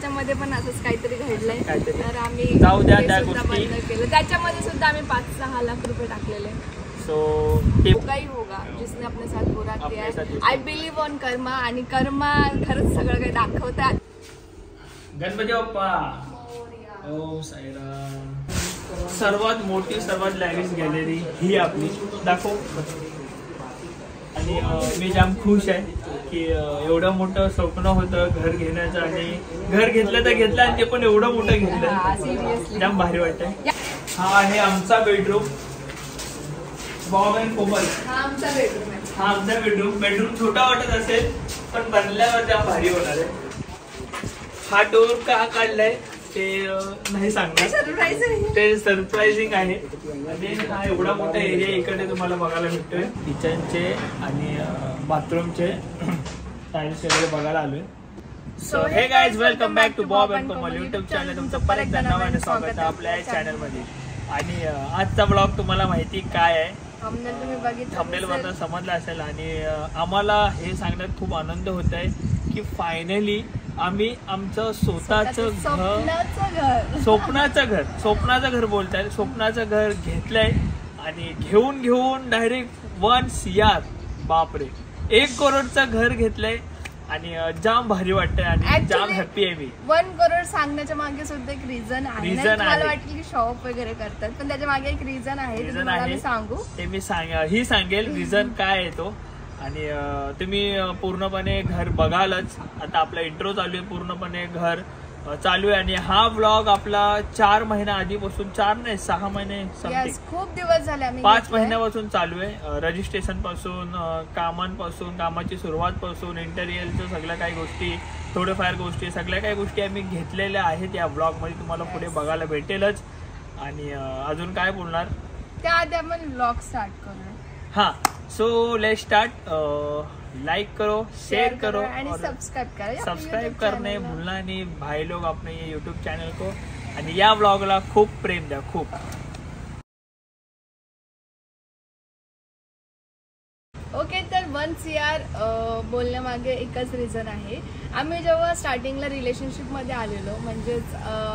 त्याच्यामध्ये पण असंच काहीतरी घडलंय, तर आम्ही जाऊ द्या त्या गोष्टी बंद केलं. त्याच्यामध्ये सुद्धा आम्ही 5-6 लाख रुपये टाकलेले. सो काही होगा जिसने अपने साथ बुरा किया है. आय बिलीव्ह ऑन कर्मा, आणि कर्मा खरंच सगळं काही दाखवतात. गणपती बाप्पा ओम साईराम. सर्वात मोठी सर्वात लॅविश गॅलरी ही आपली दाखव. आणि मी जाम खुश आहे की एवढं मोठं स्वप्न होतं घर घेण्याचं, आणि घर घेतलं तर घेतलं, आणि ते पण एवढं मोठं घेतलं. जाम भारी वाटतंय. हा आहे आमचा बेडरूम. बॉब अँड कोमल हा आमचा बेडरूम छोटा वाटत असेल पण बनल्यावर जाम भारी होणार आहे. हा डोर का काढलाय ते नाही सांगणार, ते सरप्राइझिंग आहे. आणि हा एवढा मोठा एरिया इकडे तुम्हाला बघायला भेटतोय. किचनचे आणि बाथरूमचे टाइल्स वगैरे बघायला आलोय. So hey guys, welcome back to Bob and Komal YouTube channel. तुमचं परत एकदा नव्याने स्वागत आहे आपल्या या चॅनल मध्ये. आणि आजचा ब्लॉग तुम्हाला माहिती काय आहे, थंबनेल वरनं समजलं असेल. आणि आम्हाला हे सांगण्यात खूप आनंद होत आहे की फायनली आम्ही आमचं स्वतःचं स्वप्नाचं घर बोलताय, स्वप्नाचं घर घेतलंय. आणि घेऊन डायरेक्ट 1 CR, बापरे 1 करोडचं घर घेतलंय. आणि जाम भारी वाटतंय आणि जाम हॅपी आहे मी. 1 करोड सांगण्याच्या मागे सुद्धा एक रिझन आहे. मला वाटलं की शॉप वगैरे करतात, पण त्याच्या मागे एक रिझन आहे. सांगू ते मी सांगेल रिझन काय आहे तो. आणि तुम्ही पूर्णपणे घर बघालच. आता आपला इंट्रो चालू आहे, पूर्णपणे घर चालू आहे. आणि हा व्लॉग आपला 4 महिन्या आधीपासून, 4 नाही 6 महिने समथिंग, खूप दिवस झाले, 5 महिन्यापासून चालू आहे. रजिस्ट्रेशन पासून, कामांपासून, कामाची सुरुवात पासून, इंटेरियरच्या सगळ्या काही गोष्टी, थोड्याफार गोष्टी, सगळ्या काही गोष्टी आम्ही घेतलेल्या आहेत या ब्लॉग मध्ये. तुम्हाला पुढे बघायला भेटेलच. आणि अजून काय बोलणार त्याआधी आपण ब्लॉग स्टार्ट करू. हाँ, सो लेट्स स्टार्ट. लाइक करो, शेयर करो और सब्सक्राइब करने भूलना नहीं भाई लोग अपने ये यूट्यूब चैनल को. आणि या ब्लॉगला खूप प्रेम द्या, खूप. ओके, तर 1 CR बोलण्यामागे एकच रिझन आहे. आम्ही जेव्हा स्टार्टिंगला रिलेशनशिप मध्ये आलेलो, म्हणजेच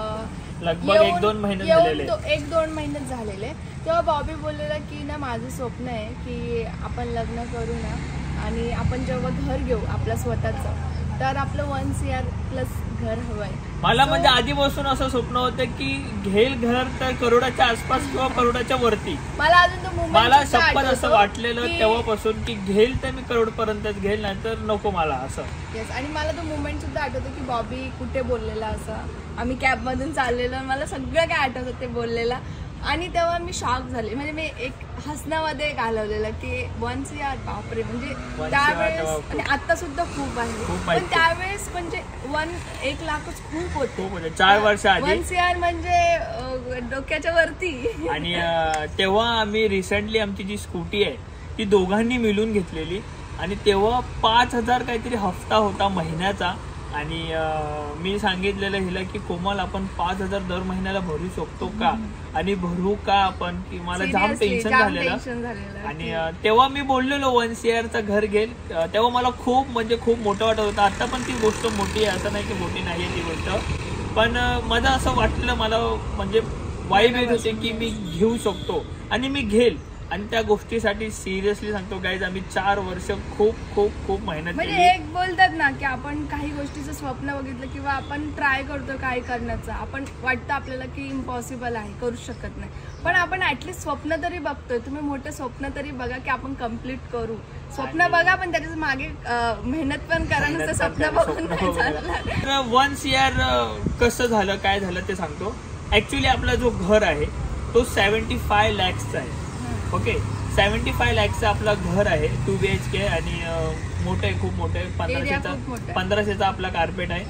लगभग 1-2 महिने झालेले, 1-2 महिने झालेले, तेव्हा बॉबी बोललेला की ना माझं स्वप्न आहे की आपण लग्न करू ना, आणि आपण जेव्हा घर घेऊ आपलं स्वतःचं, तर आपलं 1 CR प्लस घर हवंय. मला म्हणजे आधीपासून असं स्वप्न होतं की घेईल घर तर करोडाच्या आसपास किंवा करोडाच्या वरती. मला अजून मला शपथ असं वाटलेलं तेव्हापासून की घेईल तर मी करोडपर्यंतच घेईल, नाहीतर नको मला असं. येस, आणि मला तो मुवमेंट सुद्धा आठवतो की बॉबी कुठे बोललेला असं. आम्ही कॅब मधून चाललेलो, मला सगळं काय आठवतं ते बोललेला. आणि तेव्हा मी शॉक झाले, म्हणजे मी एक हसण्यामध्ये घालवलेलं की 1 CR, बापरे. म्हणजे त्यावेळेस, आणि आता सुद्धा खूप आहे, पण त्यावेळेस म्हणजे 1 लाखच खूप होते 4 वर्ष आधी. 1 CR म्हणजे डोक्याच्या वरती. आणि तेव्हा आम्ही रिसेंटली आमची जी स्कूटी आहे ती दोघांनी मिळून घेतलेली. आणि तेव्हा 5,000 काहीतरी हफ्ता होता महिन्याचा. आणि मी सांगितलेलं हिला की कोमल आपण 5,000 दर महिन्याला भरू शकतो का, आणि भरू का आपण, की मला जाम टेन्शन झालेलं. आणि तेव्हा मी बोललेलो 1 CRचं घर घेईल. तेव्हा मला खूप म्हणजे खूप मोठं वाटत होतं. आता पण ती गोष्ट मोठी आहे, असं नाही की मोठी नाही आहे ती गोष्ट, पण माझं असं वाटलं, मला म्हणजे वाईब येत होते की मी घेऊ शकतो आणि मी घेईल. आणि त्या गोष्टीसाठी सिरियसली सांगतो गाईज, आम्ही 4 वर्ष खूप मेहनत केली. म्हणजे एक बोलतात ना की आपण काही गोष्टीचं स्वप्न बघितलं किंवा आपण ट्राय करतो काय करण्याचं, आपण वाटतं आपल्याला की इम्पॉसिबल आहे, करू शकत नाही, पण आपण ऍटलीस्ट स्वप्न तरी बघतोय. तुम्ही मोठे स्वप्न तरी बघा की आपण कम्प्लीट करू. स्वप्न बघा, पण त्याच्या मागे मेहनत पण करा, नुसतं स्वप्न बघून नाही चालणार. 1 CR कसं झालं, काय झालं ते सांगतो. ऍक्च्युली आपला जो घर आहे तो 75 lakhचा आहे. ओके, 75 lakhचं आपला घर आहे, 2 BHK. आणि मोठं आहे, खूप मोठं आहे. 1500चा आपला कार्पेट आहे.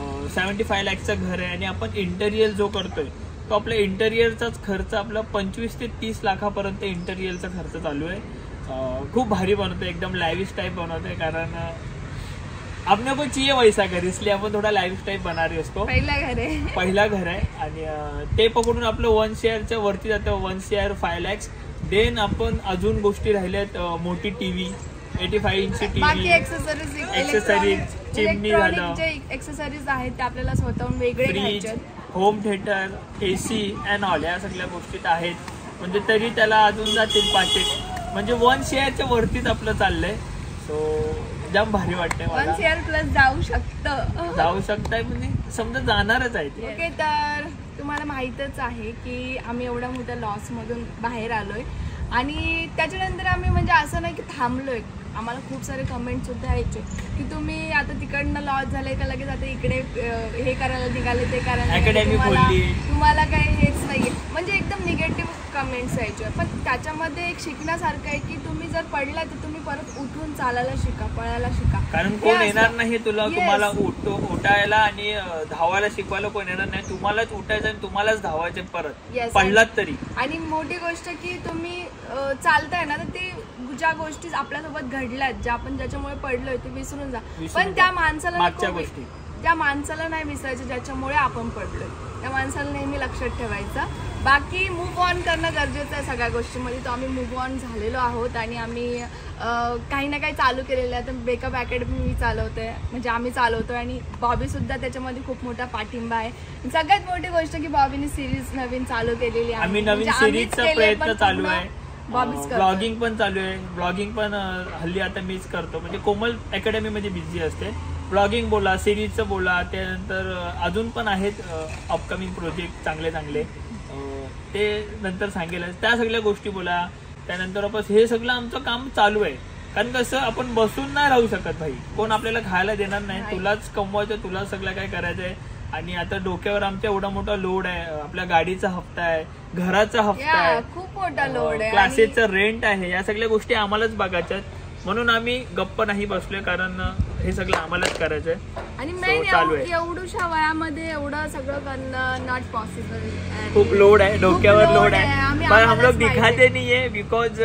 75 lakhचं घर आहे. आणि आपण इंटेरियर जो करतोय तो आपल्या इंटेरियरचाच खर्च आपला 25 ते 30 लाखापर्यंत इंटेरियरचा खर्च चालू आहे. खूप भारी बनवतोय, एकदम लाइविश टाइप बनवतोय, कारण अपने को चाहिए वैसा घर, इसलिए आपण थोडा लाइफ टाइप बना रहे उसको. पहिला घर आहे. आणि ते पकडून आपलं 1 CRच्या वरती जातं, 1 CR 5 lakhs. देन आपण अजून गोष्टी राहिल्यात, मोठी टीव्ही, 85 इंची टीव्ही, एक्सेसरीज, चिमणी झालं, जे एक्सेसरीज आहेत ते आपल्याला स्वतःहून वेगळे फ्रीज, घ्यायचे. Home theatre, AC and all या सगळ्या गोष्टीत आहेत. म्हणजे तरी त्याला अजून जातील पाकिट. म्हणजे 1 शेअरच्या वरतीच आपलं चाललंय. सो जाम भारी वाटतंय मला. 1 शेअर प्लस जाऊ शकताय म्हणजे समजा जाणारच आहे ते. ओके, तर तुम्हाला माहीतच आहे की आम्ही एवढ्या मोठ्या लॉसमधून बाहेर आलोय आणि त्याच्यानंतर आम्ही म्हणजे असं नाही की थांबलोय. आम्हाला खूप सारे कमेंट सुद्धा यायचे की तुम्ही आता तिकडनं लॉस झाले का लगेच आता इकडे हे करायला निघाले ते करायला अकॅडमी तुम्हाला काही हेच नाहीये. म्हणजे एकदम निगेटिव्ह कमेंट्स यायचे. पण त्याच्यामध्ये एक शिकण्यासारखं आहे की तुम्ही जर पडला तर तुम्ही परत उठून चालायला शिका, पळायला शिका. कारण कोण येणार नाही तुम्हाला उठायला आणि धावायला शिकवायला कोण येणार नाही. तुम्हालाच उठायचं आणि तुम्हालाच धावायचे परत पडलात तरी. आणि मोठी गोष्ट की तुम्ही चालताय ना तर ते ज्या गोष्टी आपल्यासोबत घडल्यात, ज्या आपण ज्याच्यामुळे पडलोय ते विसरून जा. पण त्या माणसाला नाही विसरायचं ज्याच्यामुळे आपण पडलोय. त्या माणसाला नेहमी लक्षात ठेवायचं. बाकी मूव्ह ऑन करणं गरजेचं आहे सगळ्या गोष्टींमध्ये. तो आम्ही मूव्ह ऑन झालेलो आहोत आणि आम्ही काही ना काही चालू केलेलं आहे. तर बेकअप अकॅडमी मी चालवते, म्हणजे आम्ही चालवतोय आणि बॉबी सुद्धा त्याच्यामध्ये खूप मोठा पाठिंबा आहे. सगळ्यात मोठी गोष्ट की बॉबीने सिरीज नवीन चालू केलेली आहे. आम्ही नवीन सिरीजचा प्रयत्न चालू आहे. ब्लॉगिंग पण चालू आहे. ब्लॉगिंग पण हल्ली आता मीच करतो. म्हणजे कोमल अकॅडमी मध्ये बिझी असते. ब्लॉगिंग बोला, सिरीजचं बोला, त्यानंतर अजून पण आहेत अपकमिंग प्रोजेक्ट चांगले ते नंतर सांगेल. त्या सगळ्या गोष्टी बोला. त्यानंतर हे सगळं आमचं काम चालू आहे. कारण कसं आपण बसून नाही राहू शकत भाई. कोण आपल्याला खायला देणार नाही. तुलाच कमवायचं, तुला सगळं काय करायचंय. आणि आता डोक्यावर आमचा एवढा मोठा लोड आहे. आपल्या गाडीचा हप्ता आहे, घराचा हप्ता आहे, खूप मोठा लोड आहे, क्लासेसचं रेंट आहे. या सगळ्या गोष्टी आम्हालाच बघायच्या. म्हणून आम्ही गप्प नाही बसलोय. कारण हे सगळं आम्हालाच करायचंय. आणि मेन एवढ्याशा वयामध्ये एवढं सगळं करणं नॉट पॉसिबल. खूप लोड आहे, डोक्यावर लोड आहे. पण हम लोग दिखाते नाहीये बिकॉज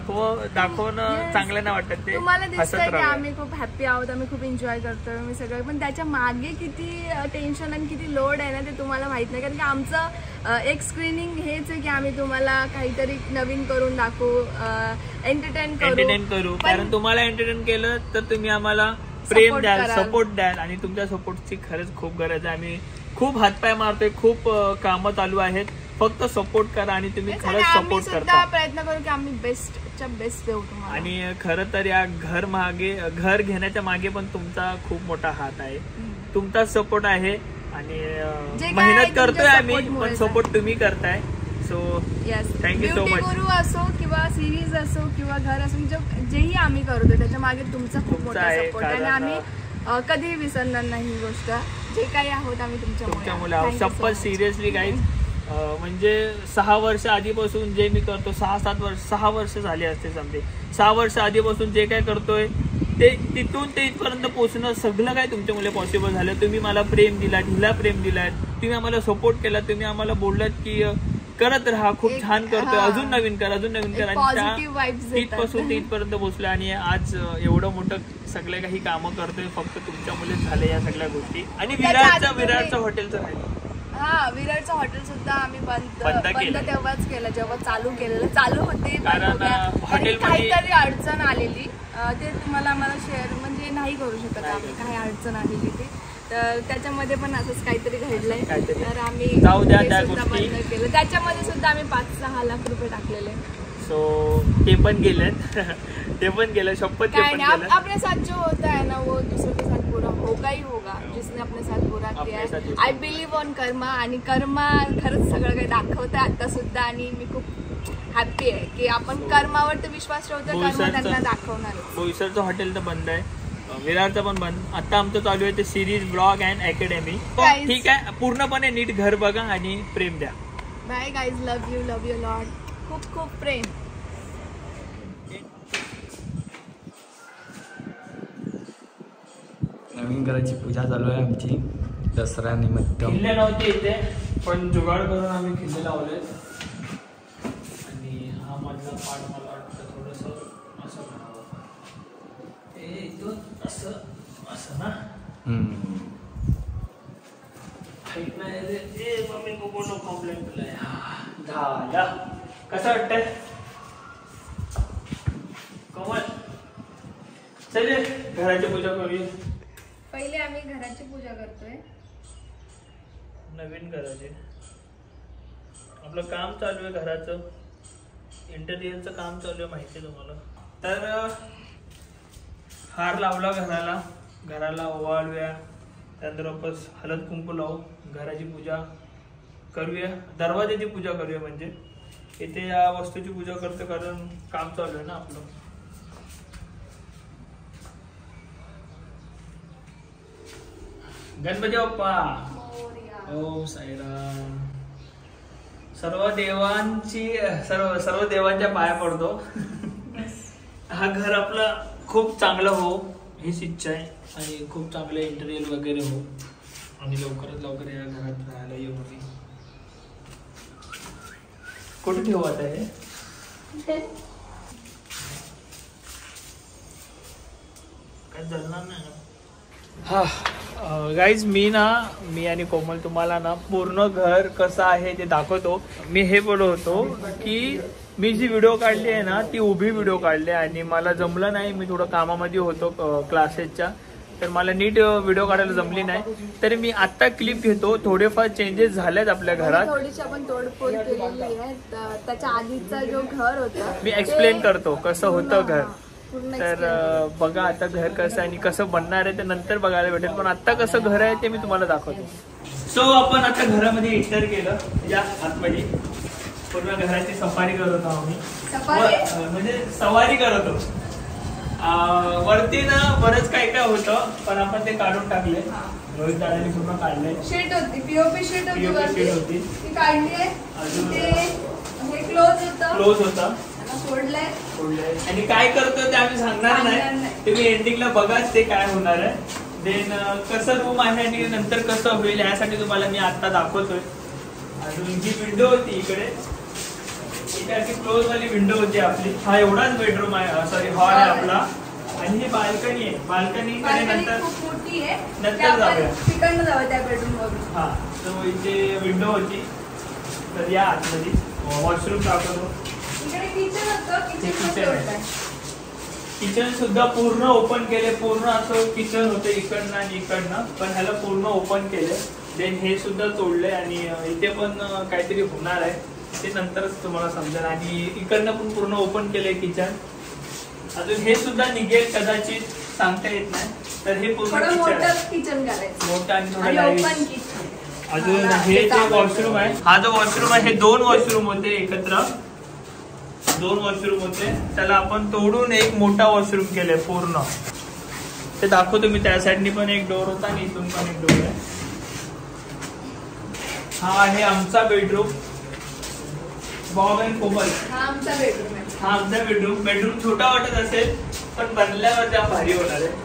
दाखवणं चांगलं नाही वाटत. ते तुम्हाला दिसतंय की आम्ही खूप हॅप्पी आहोत, आम्ही खूप एन्जॉय करतोय मी सगळं. पण त्याच्या मागे किती टेन्शन आणि किती लोड आहे ना ते तुम्हाला माहित नाही. कारण की आमचं एक स्क्रीनिंग हेच आहे की आम्ही तुम्हाला काहीतरी नवीन करून दाखवू, एंटरटेन करू. कारण तुम्हाला एंटरटेन केलं तर तुम्ही आम्हाला प्रेम द्याल, सपोर्ट द्याल. आणि तुमच्या सपोर्टची खरंच खूप गरज आहे. आम्ही खूप हातपाय मारतोय, खूप कामं चालू आहेत. फक्त सपोर्ट करा आणि तुम्ही खरंच सपोर्ट करता. प्रयत्न करू की आम्ही बेस्टच्या बेस्ट देऊ तुम्हाला. आणि खरं तर या घर घेण्याच्या मागे पण तुमचा खूप मोठा हात आहे. तुमचा सपोर्ट आहे आणि मेहनत करतोय आम्ही, पण सपोर्ट तुम्ही करताय. So thank you so much. गुरु असो किंवा सिरीज असो किंवा घर असो, जेही आम्ही करतोय त्याच्या मागे तुमचा खूप मोठा सपोर्ट आहे. आणि आम्ही कधीही विसरणार नाही ही गोष्ट. जे काही आहोत आम्ही तुमच्यामुळे आहोत. शपथ सिरियसली गाईज. म्हणजे 6 वर्ष आधीपासून जे मी करतो, 6 वर्ष झाले असते समजे. 6 वर्ष आधीपासून जे काय करतोय ते तिथून ते इथपर्यंत पोहोचणं सगळं काय तुमच्यामुळे पॉसिबल झालं. तुम्ही मला प्रेम दिलात, हिला प्रेम दिलात, तुम्ही आम्हाला सपोर्ट केला, तुम्ही आम्हाला बोललात की करत राहा, खूप छान करतोय, अजून नवीन कर. आणि तिथपासून ते इथपर्यंत पोहोचलं. आणि आज एवढं मोठं सगळे काही कामं करतोय फक्त तुमच्यामुळेच झाले या सगळ्या गोष्टी. आणि विरारचं हॉटेलचं राहिलं. विरारचं हॉटेल सुद्धा आम्ही बंद तेव्हाच केलं जेव्हा चालू होते. काहीतरी अडचण आलेली ते तुम्हाला आम्हाला शेअर म्हणजे नाही करू शकत आम्ही. काही अडचण आलेली ते, तर त्याच्यामध्ये पण असंच काहीतरी घडलंय. तर आम्ही बंद केलं. त्याच्यामध्ये सुद्धा आम्ही 5-6 लाख रुपये टाकलेले. सो ते पण गेलं शपथ. अपने साथ जो होता है ना वो दूसरों के साथ पूरा होगा ही होगा. जिसने अपने साथ पूरा किया है. I believe on karma. आणि कर्मा खरंच सगळं काही दाखवतं आता सुद्धा. आणि मी खूप हॅप्पी आहे की आपण कर्मावर तर विश्वास ठेवतो, कर्म त्यांना दाखवणार. बोईसरचं हॉटेल तर बंद आहे, विरारचं पण बंद. आता आमचं चालू आहे ते सिरीज, ब्लॉग अँड अकॅडमी. ठीक आहे, पूर्णपणे नीट घर बघा आणि प्रेम द्या. Bye guys, love you lot. खूप खूप प्रेम. नवीन घराची पूजा चालू आहे आमची दसरा निमित्त. खिल्ले नव्हते इथे, पण जुगाड करून आम्ही खिल्ले लावले. आणि हा मधला पार्ट मला वाटतं थोडंसं असं म्हणावं, असं ना. कसं वाटतंय कोमल? चल घराची पूजा करूया. पहिले आम्ही घराची पूजा करतोय. नवीन घराचे आपलं काम चालू आहे, घराचं इंटेरियरचं काम चालू आहे, माहिती आहे तुम्हाला. तर हार लावला घराला ओवाळूया, त्यानंतर वापस हळद कुंकू लावू, घराची पूजा करूया, दरवाजाची पूजा करूया. म्हणजे इथे या वस्तूची पूजा करतो कारण काम चालू आहे ना आपलं. गणपती बाप्पा ओम साईराम. सर्व देवांच्या पाया पडतो. हा घर आपला खूप चांगला हो हीच इच्छा आहे आणि खूप चांगलं इंटेरियर वगैरे हो आणि लवकरात लवकर या घरात राहायला येऊ. मी कुठे ठेवू आता हे? काय जळणार नाही ना. हा गाईज मी आणि कोमल तुम्हाला ना पूर्ण घर कसं आहे ते दाखवतो. मी हे बोलत होतो की मी जी व्हिडिओ काढली आहे ना ती उभी व्हिडिओ काढली आणि मला जमलं नाही. मी थोडं कामामध्ये होतो क्लासेसच्या, तर मला नीट व्हिडिओ काढायला जमली नाही. तर मी आता क्लिप घेतो. थोडेफार चेंजेस झालेत आपल्या घरात. थोडीशी आपण तोडफोड केलेली आहे. त्याच्या आधीचा जो घर होता मी एक्सप्लेन करतो कसं होतं घर. तर बघा आता घर कसं आणि कसं बनणार आहे ते नंतर बघायला भेटेल, पण आता कसं घर आहे ते मी तुम्हाला दाखवतो. सो आपण आता घरामध्ये एंटर केलं, या आतमध्ये पूर्ण घराची सफारी करत आहोत आम्ही. म्हणजे सवारी करत होतो. वरती ना बरंच काय काय होतं पण आपण ते काढून टाकले. रोहित दादानी पूर्ण काढले. शीट होती, पीओपी शीट होती ती काढली आहे. हे क्लोज होतं सोडलंय. आणि काय करतो ते आम्ही सांगणार नाही, तुम्ही एंडिंगला बघा ते काय होणार आहे. देन कसं रूम आहे आणि नंतर कसं होईल यासाठी तुम्हाला मी आता दाखवतोय. अजून जी विंडो होती इकडे, इथे अशी क्लोज वाली विंडो होती आपली. हा एवढाच बेडरूम आहे, सॉरी हॉल आहे आपला. आणि ही बाल्कनी आहे. बाल्कनी नंतर मोठी आहे, नंतर जाऊया तिकडनं जाऊया त्या बेडरूम वरून. हा तो इथे विंडो होती. तर या आतमध्ये वॉशरूम दाखवतो. किचन सुद्धा पूर्ण ओपन केले. पूर्ण असं किचन होतं इकडनं आणि इकडनं, पण ह्याला पूर्ण ओपन केले. देन हे सुद्धा तोडले आणि इथे पण काहीतरी होणार आहे ते नंतरच तुम्हाला समजेल. आणि इकडनं पण पूर्ण ओपन केलंय किचन. अजून हे सुद्धा निघेल कदाचित, सांगता येत नाही. तर हे पूर्ण किचन मोठं आणि थोडं. अजून हे जे वॉशरूम आहे, हा जो वॉशरूम आहे, हे 2 वॉशरूम होते एकत्र. 2 वॉशरूम होते, त्याला आपण तोडून एक मोठा वॉशरूम केलाय पूर्ण. ते दाखवतो मी. त्या साईडनी पण एक डोर होता आणि इथून पण एक डोर आहे. हा आहे आमचा बेडरूम. बॉब अँड कोमल हा आमचा बेडरूम आहे. हा आमचा बेडरूम. बेडरूम छोटा वाटत असेल पण बनल्यावर त्या भारी होणार आहे.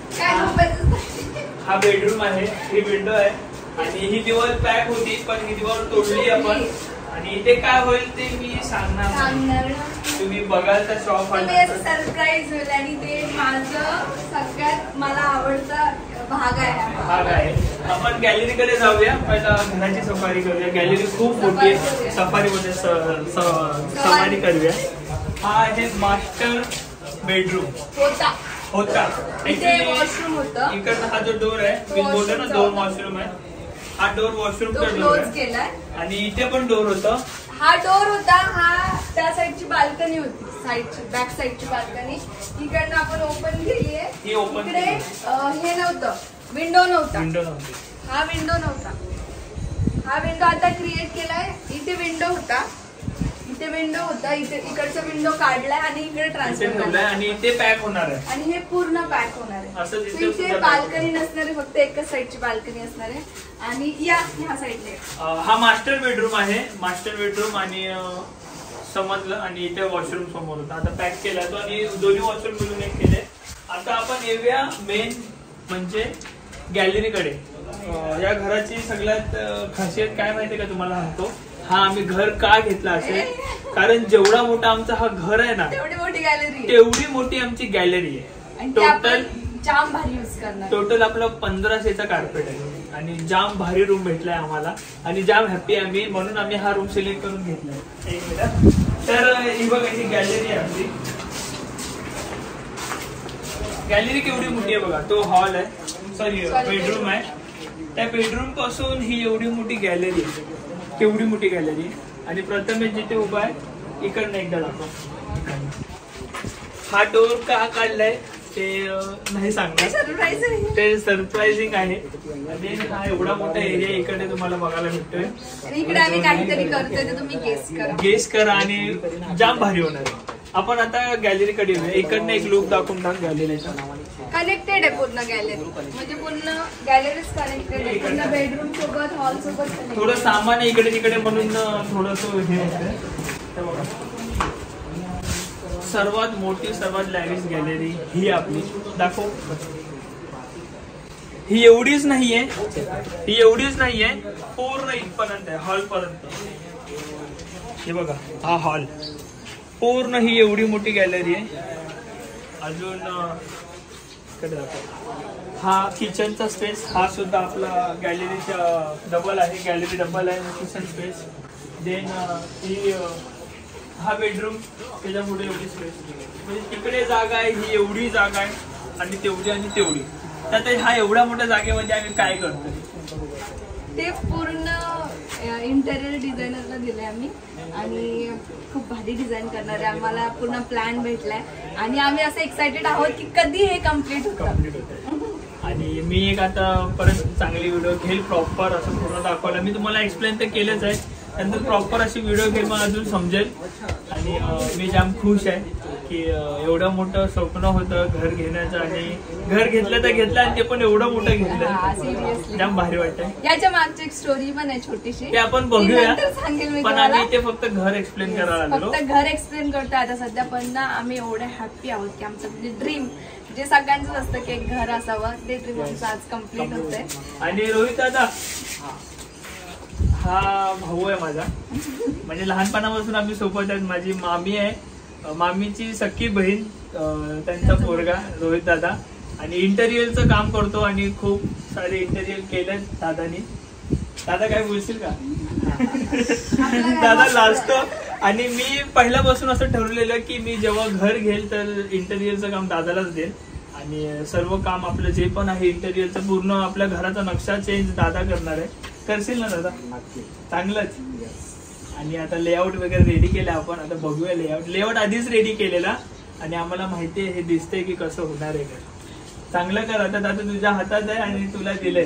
हा बेडरूम आहे, ही विंडो आहे आणि ही दिवार पॅक होती पण ही दिवार तोडली आपण. आणि इथे काय होईल ते मी सांगणार, तुम्ही बघाल तर शॉप सरप्राईज होईल. आणि ते माझं सगळ्यात मला आवडता भाग आहे. आपण गॅलरीकडे जाऊया, पहिला घराची सफारी करूया. गॅलरी खूप मोठी आहे, सफारीमध्ये सफारी करूया. हा आहे मास्टर बेडरूम होता. वॉशरूम होतं इकडनं हा जो डोर आहे, मी बोलतो ना 2 वॉशरूम आहे. हा डोर वॉशरूमचा डोर आहे आणि इथे पण डोर होता. हा डोर होता. हा त्या साईडची बाल्कनी होती, साईडची बॅक साईडची बाल्कनी. इकडनं आपण ओपन केली आहे. इकडे हे नव्हतं, विंडो नव्हती. हा विंडो नव्हता. हा विंडो आता क्रिएट केलाय. इथे विंडो होता, इथे इकडचा विंडो काढलाय आणि इकडे ट्रान्सफर केलाय आणि इथे पॅक होणार आहे. आणि हे पूर्ण पॅक होणार आहे. इथे बाल्कनी नसणार आहे, फक्त एकच साईडची बाल्कनी असणार आहे. आणि ह्या साईडला हा मास्टर बेडरूम आहे. मास्टर बेडरूम आणि समजलं. आणि इथे वॉशरूम समोर होता, आता पॅक केला तो आणि दोन्ही वॉशरूम मिळून एक केले. आता आपण येऊया मेन म्हणजे गॅलरीकडे. या घराची सगळ्यात खासियत काय माहितीये का तुम्हाला सांगतो. हा आम्ही घर का घेतला असेल, कारण जेवढा मोठा आमचा हा घर आहे ना तेवढी मोठी आमची गॅलरी आहे. टोटल जाम भारी यूज करणार. टोटल आपलं 1500चा कार्पेट आहे आणि जाम भारी रूम भेटलाय आम्हाला आणि जाम हॅपी आहे आम्ही, म्हणून आम्ही हा रूम सिलेक्ट करून घेतलाय. एक मिनिट. तर ही बघा ही गॅलरी आहे आपली. गॅलरी केवढी मोठी आहे बघा. तो हॉल आहे, सॉरी बेडरूम आहे. त्या बेडरूम पासून ही एवढी मोठी गॅलरी आहे, केवढी मोठी गॅलरी आहे. आणि प्रथमेश जिथे उभा आहे इकडनं एकदा दाखव. हा डोर का काढलाय ते नाही सांगणार, ते सरप्राइझिंग आहे. आणि हा एवढा मोठा एरिया इकडे तुम्हाला बघायला भेटतोय. इकडे आम्ही काहीतरी करतोय ते तुम्ही गेस करा आणि जाम भारी होणार आहे. आपण आता गॅलरीकडे येऊया. इकडनं एक लुक दाखवून टाक गॅलरीचा. कनेक्टेड आहे पूर्ण गॅलरी, म्हणजे पूर्ण गॅलरीज कनेक्टेड आहे पूर्ण बेडरूम सोबत हॉल सोबत. थोडं सामान आहे इकडे तिकडे म्हणून थोडस हे होतं. सर्वात मोठी सर्वात लॅविश गॅलरी ही आपली. दाखव. ही एवढीच नाहीये, पूर्ण इथपर्यंत आहे, हॉल पर्यंत. हे बघा हा हॉल पूर्ण ही एवढी मोठी गॅलरी आहे. अजून हा किचनचा स्पेस, हा सुद्धा आपला गॅलरीचा डबल आहे, गॅलरी डबल आहे किचन स्पेस. देन ही हा बेडरूम, त्याच्या पुढे एवढी स्पेस, म्हणजे तिकडे जागा आहे, ही एवढी जागा आहे आणि तेवढी आणि तेवढी. तर हा एवढ्या मोठ्या जागेमध्ये आम्ही काय करतो ते पूर्ण इंटेरियर डिझायनरला दिले आम्ही आणि खूप भारी डिझाईन करणार आहे. आम्हाला पूर्ण प्लॅन भेटलाय आणि आम्ही असं एक्साइटेड आहोत की कधी हे कम्प्लीट होतं. आणि मी एक आता परत चांगली व्हिडिओ घेईल, प्रॉपर असं पूर्ण दाखवलं. मी तुम्हाला एक्सप्लेन तर केलंच आहे, नंतर प्रॉपर अशी व्हिडिओ घेईल मग अजून समजेल. आणि मी जाम खुश आहे की एवढं मोठं स्वप्न होतं घर घेण्याचं आणि घर घेतलं तर घेतलं आणि ते पण एवढं मोठं घेतलं. जाम भारी वाटतंय. याच्या मागची एक स्टोरी पण आहे छोटीशी, ते आपण बघूया. सांगेल मी पण आम्ही इथे फक्त घर एक्सप्लेन करायला आलो, फक्त घर एक्सप्लेन करतोय आता सध्या. पण ना आम्ही एवढे हॅप्पी आहोत की आमचं म्हणजे ड्रीम जे सगळ्यांचं असतं की एक घर असावं, ते ड्रीम आमचं आज कम्प्लीट होतंय. आणि रोहित दादा हा भाऊ आहे माझा, म्हणजे लहानपणापासून आम्ही सोबत आहेत. माझी मामी आहे, मामीची सख्खी बहीण, त्यांचा पोरगा रोहित दादा. आणि इंटेरियरचं काम करतो आणि खूप सारे इंटेरियर केलं दादानी. दादा काय बोलशील का? दादा लाजतो. आणि मी पहिल्यापासून असं ठरवलेलं की मी जेव्हा घर घेईल तर इंटेरियरचं काम दादालाच देईल आणि सर्व काम आपलं जे पण आहे इंटेरियरचं पूर्ण आपल्या घराचा नक्षा चेंज दादा करणार आहे. करशील ना दादा? चांगलंच. आणि आता लेआउट वगैरे रेडी केलं आपण, आता बघूया लेआउट आधीच रेडी केलेला आणि आम्हाला माहिती आहे, हे दिसतंय की कसं होणार आहे घर. चांगलं कर. आता दादा तुझ्या हातात आहे आणि तुला दिलंय.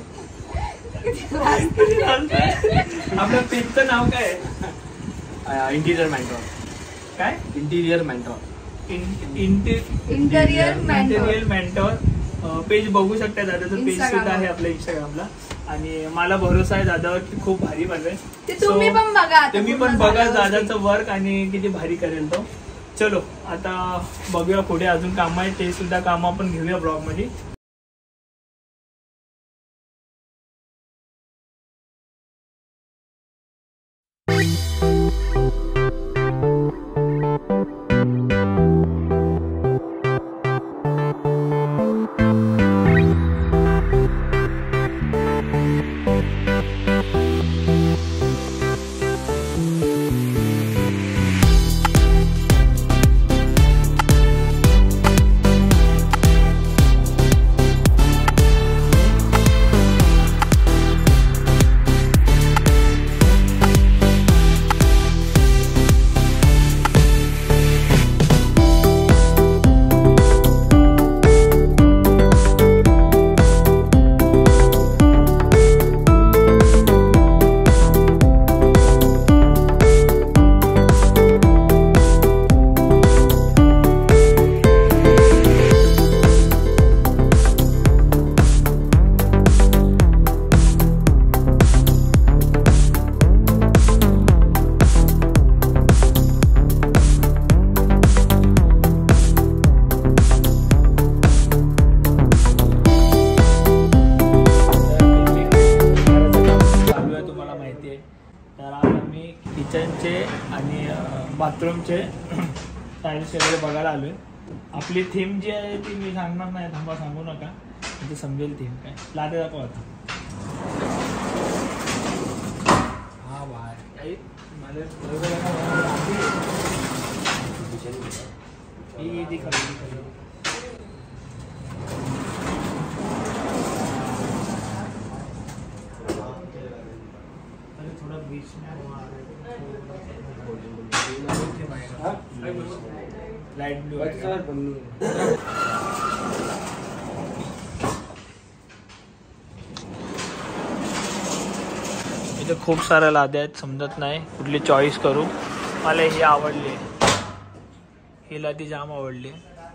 आपल्या पेजचं नाव काय आहे? Interior mentor. काय? Interior mentor. Interior mentor page बघू शकता. दादाचं पेज सुद्धा आहे आपल्या इंस्टाग्रामला. आणि मला भरोसा आहे दादावर की खूप भारी बनवेल. तुम्ही पण बघा दादाचं वर्क आणि किती भारी करेल तो. चलो आता बघूया पुढे अजून काम आहे, ते सुद्धा काम आपण घेऊया ब्लॉग मध्ये. किचनचे आणि बाथरूमचे टाईल्स वगैरे बघायला आलोय. आपली थीम जी आहे ती मी सांगणार नाही, थांबा सांगू नका, म्हणजे समजेल थीम काय. लाटे दाखव आता. हा बाय पूर्ण बीच लाईट ब्लू इथे खूप साऱ्या लाद्या आहेत, समजत नाही कुठली चॉईस करू. मला ही आवडली, ही लादी जाम आवडली.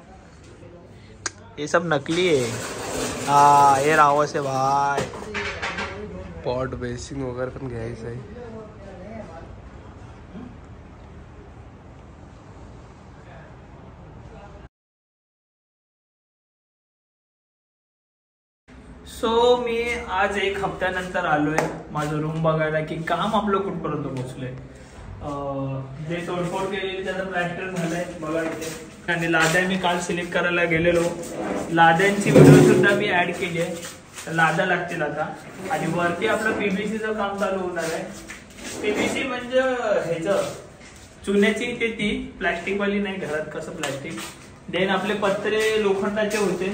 ये सब नकली है. हाँ ये रावस है भाई. पॉट बेसिंग वगैरे पण घ्यायचं आहे. सो मी आज एक हप्त्यानंतर आलोय माझं रूम बघायला की काम आपलं कुठपर्यंत पोहोचलंय. जे तोडफोड केलेली त्याचं प्लॅस्टर झालंय बघा इथे. आणि लाद्या मी काल सिलेक्ट करायला गेलेलो, लाद्यांची व्हिडिओ सुद्धा मी ऍड केली आहे. लादा लागतील आता. आणि वरती आपलं पीबीसीचं काम चालू होणार आहे. पीबीसी म्हणजे ह्याचं चुन्याची ते ती प्लॅस्टिक वाली नाही, घरात कसं प्लॅस्टिक. देन आपले पत्रे लोखंडाचे होते,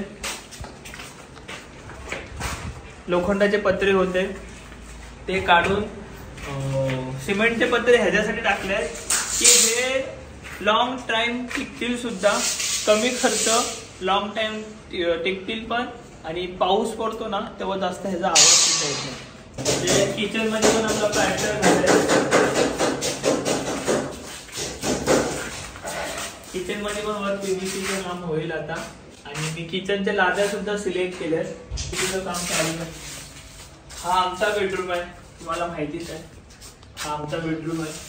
लोखंडाचे पत्रे होते ते काढून सिमेंटचे पत्रे ह्याच्यासाठी टाकले की हे लॉंग टाइम टिकतील सुद्धा, कमी खर्च, लॉंग टाइम टिकतील पण. आणि पाऊस पडतो ना तेव्हा जास्त ह्याचा आवाज सुद्धा येत नाही. म्हणजे किचन मध्ये पण आपला प्लॅस्टर झालाय, किचन मध्ये पण वर पीव्हीसीचं काम होईल आता. आणि मी किचनच्या लाद्या सुद्धा सिलेक्ट केल्यात, तिचं काम चालू आहे. हा आमचा बेडरूम आहे, तुम्हाला माहितीच आहे. हा आमचा बेडरूम आहे.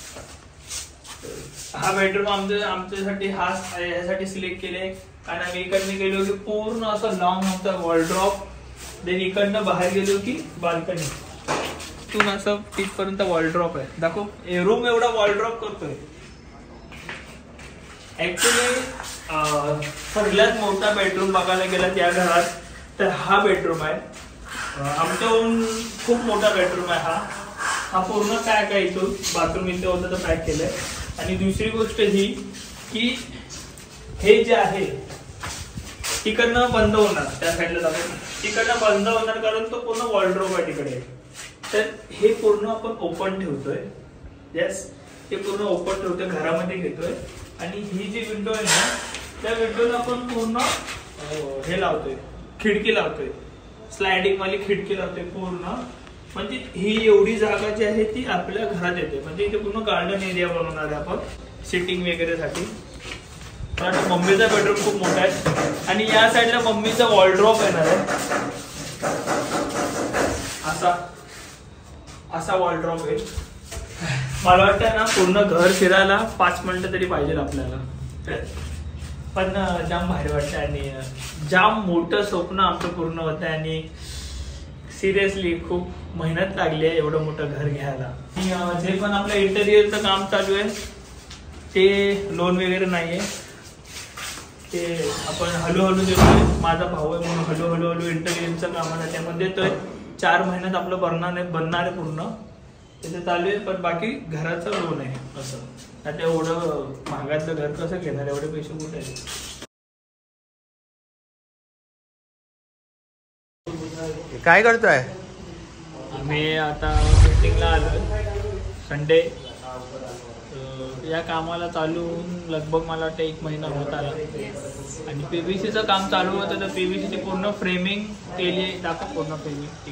हा बेडरूम आमच्यासाठी हा यासाठी सिलेक्ट केले कारण आम्ही इकडनं गेलो की पूर्ण असं लॉंग आमचा वॉलड्रॉप, देन इकडनं बाहेर गेलो की बाल्कनी, तिथून असं तिथपर्यंत वॉलड्रॉप आहे. दाखव रूम एवढा वॉलड्रॉप करतोय. ऍक्च्युली सगळ्यात मोठा बेडरूम बघायला गेला त्या घरात तर हा बेडरूम आहे. आमच्याहून खूप मोठा बेडरूम आहे हा. हा पूर्ण काय काय इथून बाथरूम इथे होतं तर पॅक केलंय. आणि दुसरी गोष्ट ही की हे जे आहे तिकडनं बंद होणार, त्या साईडला जातो तिकडनं बंद होणार कारण तो पूर्ण वॉलड्रॉप आहे तिकडे. तर हे पूर्ण आपण ओपन ठेवतोय. येस, हे पूर्ण ओपन ठेवतोय, घरामध्ये घेतोय. आणि ही जी विंडो आहे ना त्या विंडोला आपण पूर्ण हे लावतोय, खिडकी लावतोय, स्लायडिंग वाली खिडकी लावतोय पूर्ण. म्हणजे ही एवढी जागा जी आहे ती आपल्या घरात येते. म्हणजे इथे पूर्ण गार्डन एरिया बनवणार आहे आपण सिटिंग वगैरे साठी. मम्मीचा बेडरूम खूप मोठा आहे. आणि या साईडला मम्मीचा वॉलड्रॉप येणार आहे. असा वॉलड्रॉप आहे. मला वाटतं ना पूर्ण घर फिरायला 5 मिनिटं तरी पाहिजे आपल्याला. पण जाम भारी वाटतं आणि जाम मोठं स्वप्न आमचं पूर्ण होतं. आणि सिरियसली खूप मेहनत लागली आहे एवढं मोठं घर घ्यायला. जे पण आपलं इंटेरियरचं काम चालू आहे ते लोन वगैरे नाहीये, ते आपण हळूहळू देतोय. माझा भाऊ आहे म्हणून हळूहळू इंटेरियरचं कामाला त्यामध्ये देतोय. 4 महिन्यात आपलं बनणार आहे पूर्ण, त्याचं चालू आहे. पण बाकी घराचं लोन आहे. असं आता एवढं महागातलं घर कसं घेणार, एवढे पैसे कुठे आहेत. काय करतोय? आम्ही आता मीटिंगला आलो संडे. या कामाला चालू होऊन लगभग मला वाटतं 1 महिना होत आला. आणि पीव्हीसीचं काम चालू होतं तर पीव्हीसीची पूर्ण फ्रेमिंग केली. दाखव पूर्ण फ्रेमिंग.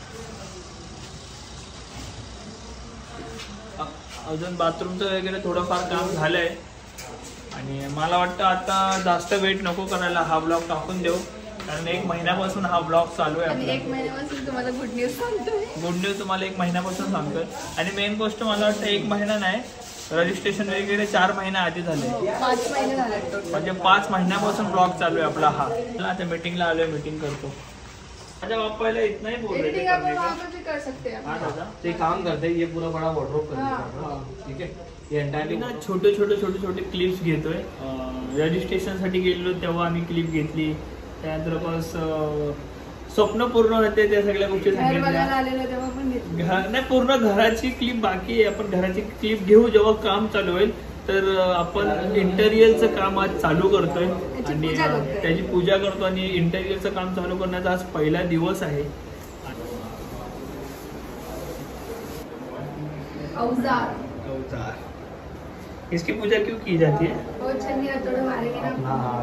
अजून बाथरूमचं वगैरे थोडंफार काम झालंय. आणि मला वाटतं आता जास्त वेट नको करायला, हा ब्लॉग टाकून देऊ. कारण 1 महिन्यापासून हा ब्लॉग चालू आहे. 1 महिन्यापासून तुम्हाला गुड न्यूज सांगतोय. गुड न्यूज तुम्हाला 1 महिन्यापासून सांगतोय. आणि मेन गोष्ट मला वाटतं 1 महिना नाही, रजिस्ट्रेशन वगैरे 4 महिना आधी झाले. 5 महिने झाले म्हणजे 5 महिन्यापासून ब्लॉग चालू आहे आपला हा. आता मीटिंगला आलोय, मीटिंग करतो. माझ्या बाप्पाला इतना ही बोल रहे थे कर सकते हैं. हाँ दादा, ते काम करते, ये पूरा बड़ा वॉर्डरोब कर देगा. ठीक है, ये एंटायरली ना छोटे क्लिप्स घेतोय. रजिस्ट्रेशन साठी गेलेलो तेव्हा आम्ही क्लिप घेतली. त्यानंतर बस स्वप्न पूर्ण होते त्या सगळ्या गोष्टी सांगितल्या. नाही, पूर्ण घराची क्लिप बाकी आहे. आपण घराची क्लिप घेऊ जेव्हा काम चालू होईल. तर आपण इंटेरियरचं काम आज चालू करतोय आणि त्याची पूजा करतो. आणि इंटेरियरचं काम चालू करण्याचा आज पहिला दिवस आहे. औजार। इसकी पूजा क्यों की जाती है? और छन्नी हथौड़े मारेंगे ना।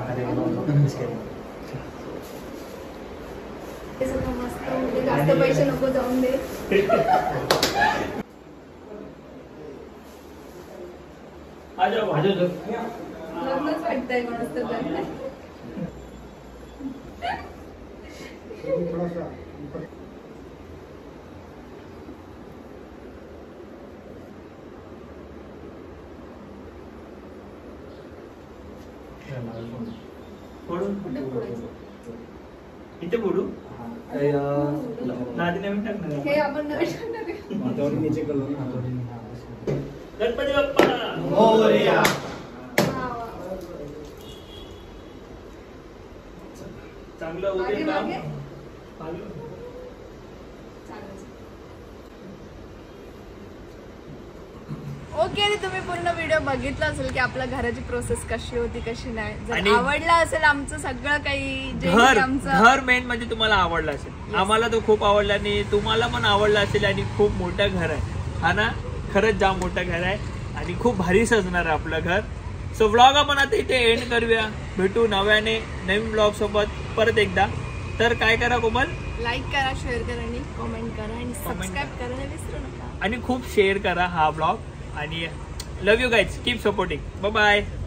हे सगळं मस्त म्हणजे जास्त पैसे नको जाऊन दे. आ जाओ. लग्नच वाटतंय कोणाचं तर. इथे बोलू नादी नवीन टाकणार. हे आपण नवीन टाकणार. गणपती बाप्पा मोरया. चांगलं होते काम. ओके आणि तुम्ही पूर्ण व्हिडिओ बघितला असेल की आपल्या घराची प्रोसेस कशी होती कशी नाही. जर आणि आवडला असेल आमचं सगळं काही जे घर आमचं घर मेन म्हणजे तुम्हाला आवडला असेल. आम्हाला तो खूप आवडला आणि तुम्हाला पण आवडला असेल. आणि खूप मोठं घर आहे हा ना. खरंच जाम मोठं घर आहे आणि खूप भारी सजणार आहे आपलं घर. सो व्लॉग आपण आता इथे एंड करूया. भेटू नवीन व्लॉग सोबत परत एकदा. तर काय करा कोमल, लाईक करा, शेअर करा आणि कमेंट करा आणि सबस्क्राईब करायला विसरू नका. आणि खूप शेअर करा हा व्लॉग. आणि love you guys, keep supporting. Bye bye.